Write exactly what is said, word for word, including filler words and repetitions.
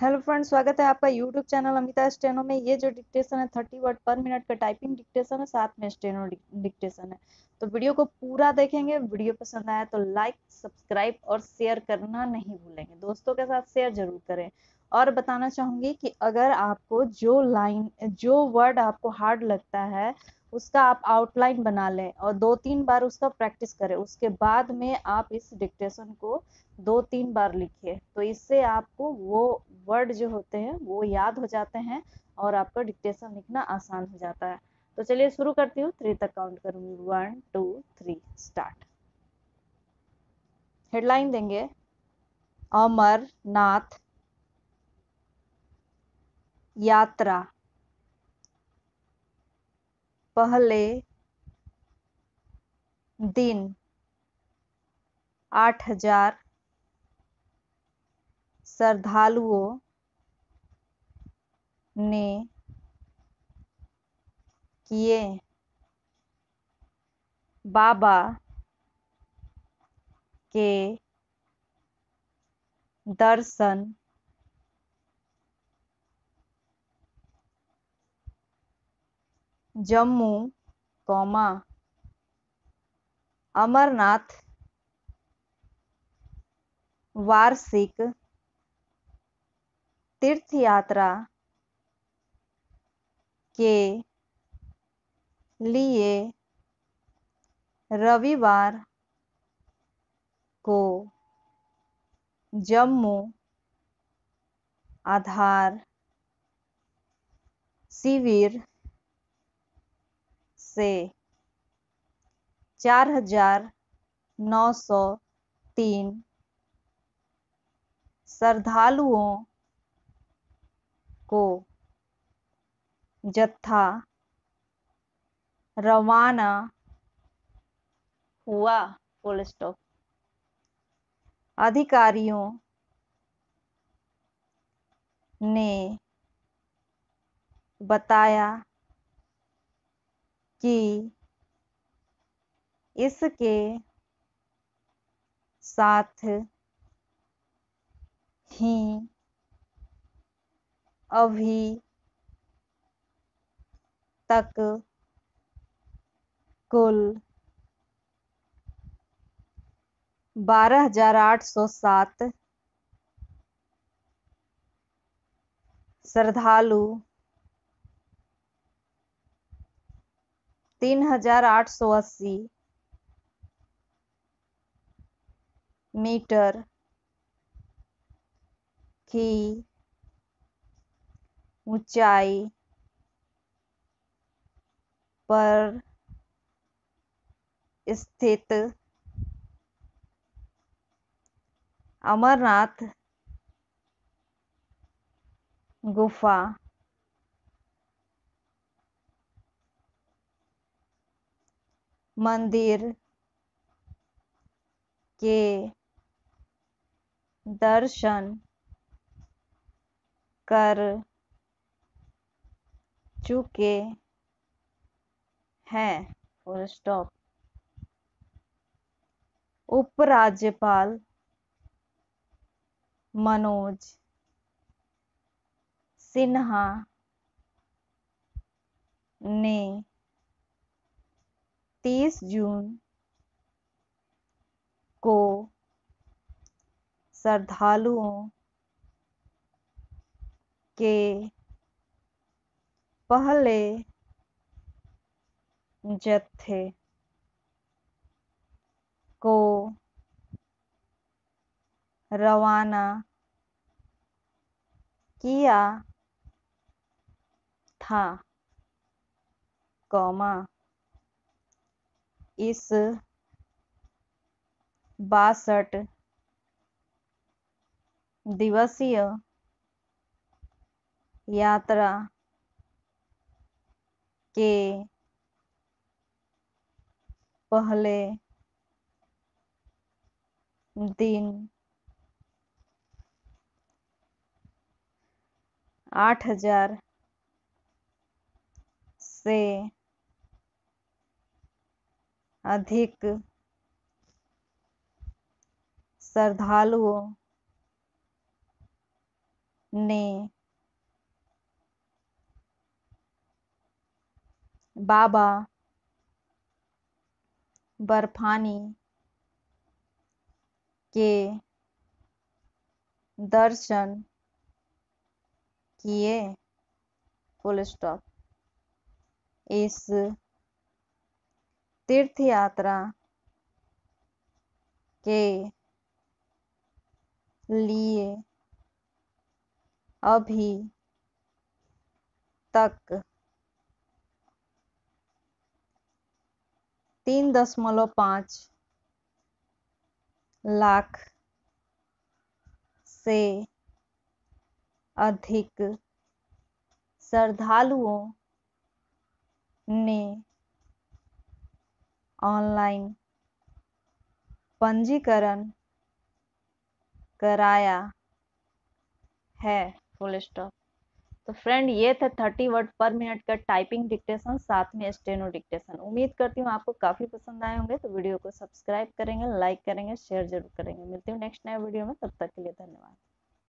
Hello friends, स्वागत है आपका यूट्यूब चैनल अमिता स्टेनो में। ये जो डिक्टेशन है थर्टी वर्ड पर मिनट का टाइपिंग डिक्टेशन है, साथ में स्टेनो डिक्टेशन है। तो वीडियो को पूरा देखेंगे। वीडियो पसंद आया तो लाइक, सब्सक्राइब और शेयर करना नहीं भूलेंगे। दोस्तों के साथ शेयर जरूर करें। और बताना चाहूंगी कि अगर आपको जो लाइन जो वर्ड आपको हार्ड लगता है उसका आप आउटलाइन बना लें और दो तीन बार उसका प्रैक्टिस करें। उसके बाद में आप इस डिक्टेशन को दो तीन बार लिखिए, तो इससे आपको वो वर्ड जो होते हैं वो याद हो जाते हैं और आपका डिक्टेशन लिखना आसान हो जाता है। तो चलिए शुरू करती हूँ। थ्री तक काउंट करूंगी। One two three, start. Headline देंगे, अमरनाथ यात्रा पहले दिन आठ हजार श्रद्धालुओं ने किए बाबा के दर्शन। जम्मू कौमा अमरनाथ वार्षिक तीर्थ यात्रा के लिए रविवार को जम्मू आधार शिविर से चार हजार नौ सौ तीन श्रद्धालुओं को जत्था रवाना हुआ। Full stop. अधिकारियों ने बताया कि इसके साथ ही अभी तक कुल बारह हजार आठ सौ सात श्रद्धालु तीन हजार आठ सौ अस्सी मीटर की ऊंचाई पर स्थित अमरनाथ गुफा मंदिर के दर्शन कर चुके हैं। Full stop. उपराज्यपाल मनोज सिन्हा ने तीस जून को श्रद्धालुओं के पहले जत्थे को रवाना किया था, कौमा इस बासठ दिवसीय यात्रा के पहले दिन आठ हजार से अधिक श्रद्धालुओं ने बाबा बर्फानी के दर्शन किए, फुल स्टॉप। इस तीर्थ यात्रा के लिए अभी तक तीन दशमलव पाँच लाख से अधिक श्रद्धालुओं ने ऑनलाइन पंजीकरण कराया है, फुल स्टॉप। तो फ्रेंड ये था थर्टी वर्ड पर मिनट का टाइपिंग डिक्टेशन, साथ में स्टेनो डिक्टेशन। उम्मीद करती हूँ आपको काफी पसंद आए होंगे। तो वीडियो को सब्सक्राइब करेंगे, लाइक करेंगे, शेयर जरूर करेंगे। मिलती हूँ नेक्स्ट नए वीडियो में, तब तक के लिए धन्यवाद।